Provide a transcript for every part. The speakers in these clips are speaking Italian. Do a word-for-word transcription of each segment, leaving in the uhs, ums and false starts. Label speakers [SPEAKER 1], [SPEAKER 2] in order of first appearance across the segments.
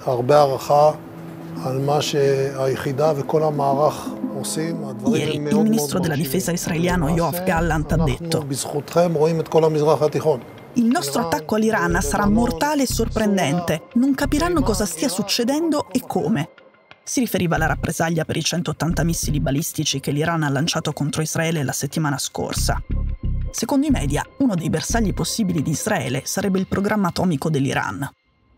[SPEAKER 1] הרבה הערכה על מה שהיחידה וכל המערך עושים.
[SPEAKER 2] Ieri il ministro della difesa israeliano Yoav Gallant ha detto:
[SPEAKER 1] בזכותכם רואים את כל המזרח התיכון.
[SPEAKER 2] Il nostro attacco all'Iran sarà mortale e sorprendente. Non capiranno cosa stia succedendo e come. Si riferiva alla rappresaglia per i centottanta missili balistici che l'Iran ha lanciato contro Israele la settimana scorsa. Secondo i media, uno dei bersagli possibili di Israele sarebbe il programma atomico dell'Iran.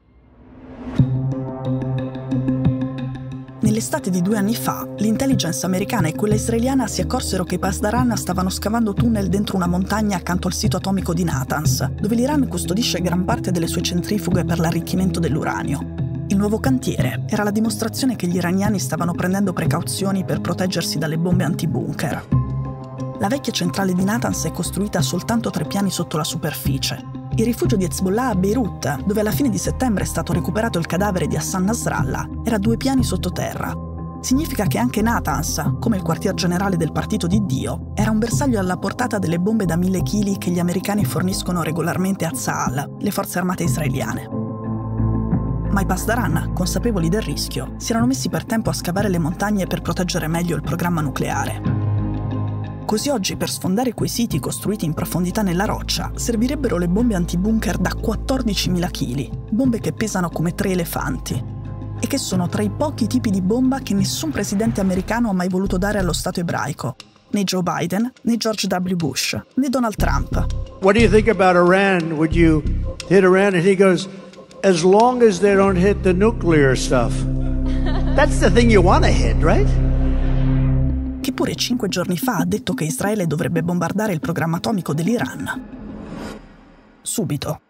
[SPEAKER 2] Nell'estate di due anni fa, l'intelligence americana e quella israeliana si accorsero che i Pasdaran stavano scavando tunnel dentro una montagna accanto al sito atomico di Natanz, dove l'Iran custodisce gran parte delle sue centrifughe per l'arricchimento dell'uranio. Il nuovo cantiere era la dimostrazione che gli iraniani stavano prendendo precauzioni per proteggersi dalle bombe antibunker. La vecchia centrale di Natanz è costruita soltanto tre piani sotto la superficie. Il rifugio di Hezbollah a Beirut, dove alla fine di settembre è stato recuperato il cadavere di Hassan Nasrallah, era a due piani sottoterra. Significa che anche Natanz, come il quartier generale del partito di Dio, era un bersaglio alla portata delle bombe da mille chili che gli americani forniscono regolarmente a Tzahal, le forze armate israeliane. Ma i Pasdaran, consapevoli del rischio, si erano messi per tempo a scavare le montagne per proteggere meglio il programma nucleare. Così oggi, per sfondare quei siti costruiti in profondità nella roccia, servirebbero le bombe antibunker da quattordicimila chili, bombe che pesano come tre elefanti, e che sono tra i pochi tipi di bomba che nessun presidente americano ha mai voluto dare allo Stato ebraico. Né Joe Biden, né George W. Bush, né Donald Trump.
[SPEAKER 3] What do you think about Iran? Would you hit Iran? And he goes, as long as they don't hit the nuclear stuff. That's the thing you want to hit, right?
[SPEAKER 2] Che pure cinque giorni fa ha detto che Israele dovrebbe bombardare il programma atomico dell'Iran. Subito.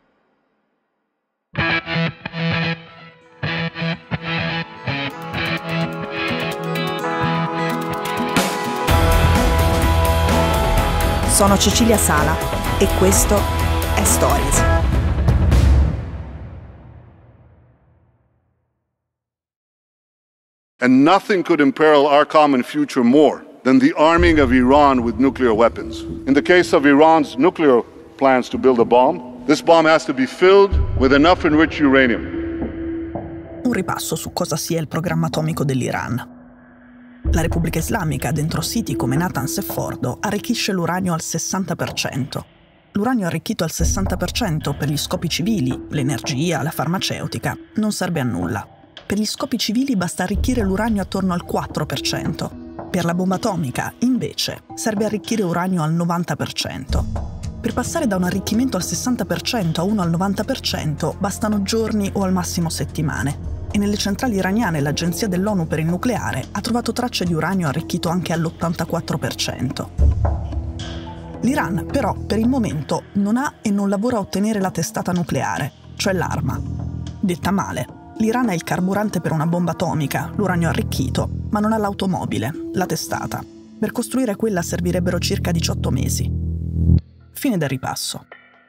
[SPEAKER 2] Sono Cecilia Sala e questo è Stories.
[SPEAKER 4] And nothing could imperil our common future more than the arming of Iran with nuclear weapons. In the case of Iran's nuclear plans to build a bomb, this bomb has to be filled with enough enriched uranium.
[SPEAKER 2] Un ripasso su cosa sia il programma atomico dell'Iran. La Repubblica Islamica, dentro siti come Natanz e Fordo, arricchisce l'uranio al sessanta per cento. L'uranio arricchito al sessanta per cento per gli scopi civili, l'energia, la farmaceutica, non serve a nulla. Per gli scopi civili basta arricchire l'uranio attorno al quattro per cento. Per la bomba atomica, invece, serve arricchire uranio al novanta per cento. Per passare da un arricchimento al sessanta per cento a uno al novanta per cento bastano giorni o al massimo settimane. E nelle centrali iraniane l'Agenzia dell'ONU per il nucleare ha trovato tracce di uranio arricchito anche all'ottantaquattro per cento. L'Iran, però, per il momento non ha e non lavora a ottenere la testata nucleare, cioè l'arma. Detta male, l'Iran ha il carburante per una bomba atomica, l'uranio arricchito, ma non ha l'automobile, la testata. Per costruire quella servirebbero circa diciotto mesi. Fine del ripasso.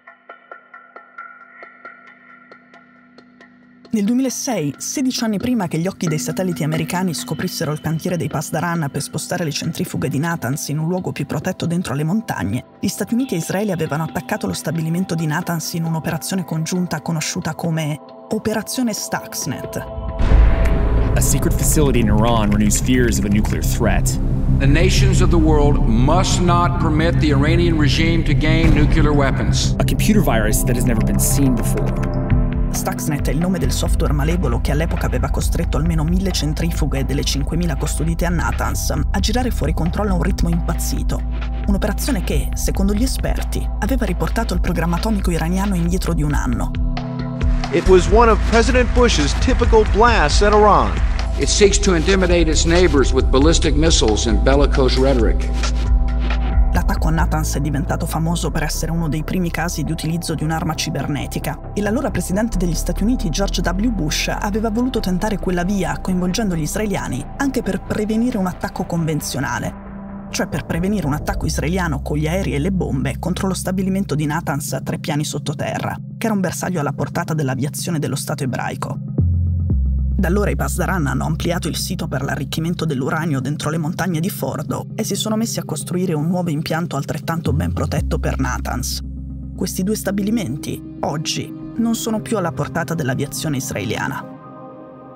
[SPEAKER 2] Nel duemilasei, sedici anni prima che gli occhi dei satelliti americani scoprissero il cantiere dei Pasdaran per spostare le centrifughe di Natanz in un luogo più protetto dentro le montagne, gli Stati Uniti e Israele avevano attaccato lo stabilimento di Natanz in un'operazione congiunta conosciuta come Operazione Stuxnet.
[SPEAKER 5] A secret facility in Iran renews fears of a nuclear threat.
[SPEAKER 6] The nations of the world must not permit the Iranian regime to gain nuclear weapons.
[SPEAKER 5] A computer virus that has never been seen before.
[SPEAKER 2] Stuxnet è il nome del software malevolo che all'epoca aveva costretto almeno mille centrifughe delle cinquemila custodite a Natanz a girare fuori controllo a un ritmo impazzito. Un'operazione che, secondo gli esperti, aveva riportato il programma atomico iraniano indietro di un anno.
[SPEAKER 3] It was one of President Bush's typical blasts at Iran.
[SPEAKER 6] It seeks to intimidate its neighbors with ballistic missiles and bellicose rhetoric.
[SPEAKER 2] L'attacco a Natanz è diventato famoso per essere uno dei primi casi di utilizzo di un'arma cibernetica e l'allora presidente degli Stati Uniti George W. Bush aveva voluto tentare quella via coinvolgendo gli israeliani anche per prevenire un attacco convenzionale, cioè per prevenire un attacco israeliano con gli aerei e le bombe contro lo stabilimento di Natanz a tre piani sottoterra, che era un bersaglio alla portata dell'aviazione dello Stato ebraico. Da allora i Pasdaran hanno ampliato il sito per l'arricchimento dell'uranio dentro le montagne di Fordo e si sono messi a costruire un nuovo impianto altrettanto ben protetto per Natanz. Questi due stabilimenti, oggi, non sono più alla portata dell'aviazione israeliana.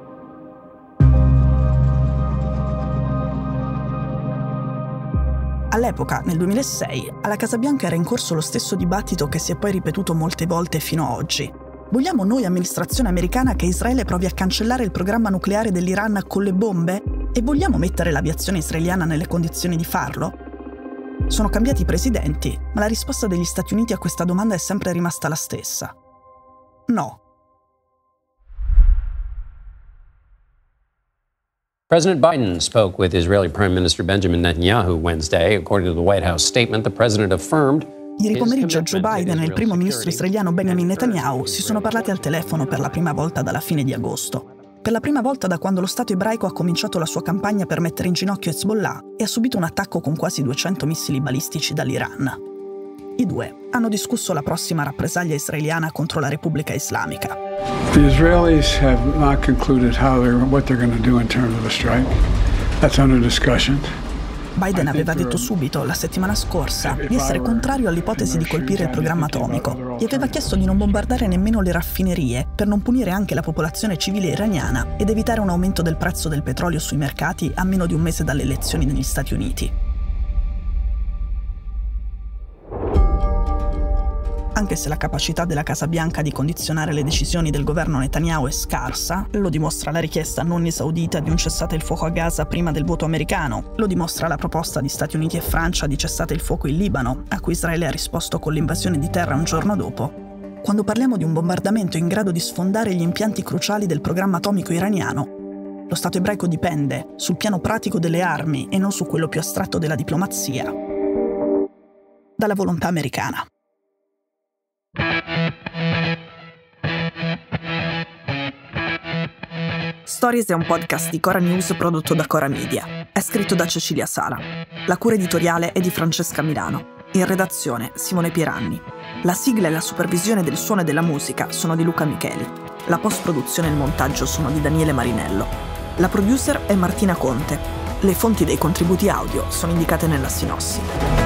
[SPEAKER 2] All'epoca, nel duemilasei, alla Casa Bianca era in corso lo stesso dibattito che si è poi ripetuto molte volte fino ad oggi. Vogliamo noi, amministrazione americana, che Israele provi a cancellare il programma nucleare dell'Iran con le bombe? E vogliamo mettere l'aviazione israeliana nelle condizioni di farlo? Sono cambiati i presidenti, ma la risposta degli Stati Uniti a questa domanda è sempre rimasta la stessa. No.
[SPEAKER 7] President Biden spoke with Israeli Prime Minister Benjamin Netanyahu Wednesday. According to the White House statement, the president affirmed
[SPEAKER 2] Ieri pomeriggio Joe Biden e il primo ministro israeliano Benjamin Netanyahu si sono parlati al telefono per la prima volta dalla fine di agosto. Per la prima volta da quando lo Stato ebraico ha cominciato la sua campagna per mettere in ginocchio Hezbollah e ha subito un attacco con quasi duecento missili balistici dall'Iran. I due hanno discusso la prossima rappresaglia israeliana contro la Repubblica Islamica.
[SPEAKER 8] The Israelis have not concluded how they're, what they're going to do in terms of a strike. That's under discussion.
[SPEAKER 2] Biden aveva detto subito, la settimana scorsa, di essere contrario all'ipotesi di colpire il programma atomico e aveva chiesto di non bombardare nemmeno le raffinerie per non punire anche la popolazione civile iraniana ed evitare un aumento del prezzo del petrolio sui mercati a meno di un mese dalle elezioni negli Stati Uniti. Anche se la capacità della Casa Bianca di condizionare le decisioni del governo Netanyahu è scarsa, lo dimostra la richiesta non esaudita di un cessate il fuoco a Gaza prima del voto americano, lo dimostra la proposta di Stati Uniti e Francia di cessate il fuoco in Libano, a cui Israele ha risposto con l'invasione di terra un giorno dopo. Quando parliamo di un bombardamento in grado di sfondare gli impianti cruciali del programma atomico iraniano, lo Stato ebraico dipende, sul piano pratico delle armi e non su quello più astratto della diplomazia, dalla volontà americana. Stories è un podcast di Cora News prodotto da Cora Media. È scritto da Cecilia Sala. La cura editoriale è di Francesca Milano. In redazione Simone Pieranni. La sigla e la supervisione del suono e della musica sono di Luca Micheli. La post-produzione e il montaggio sono di Daniele Marinello. La producer è Martina Conte. Le fonti dei contributi audio sono indicate nella sinossi.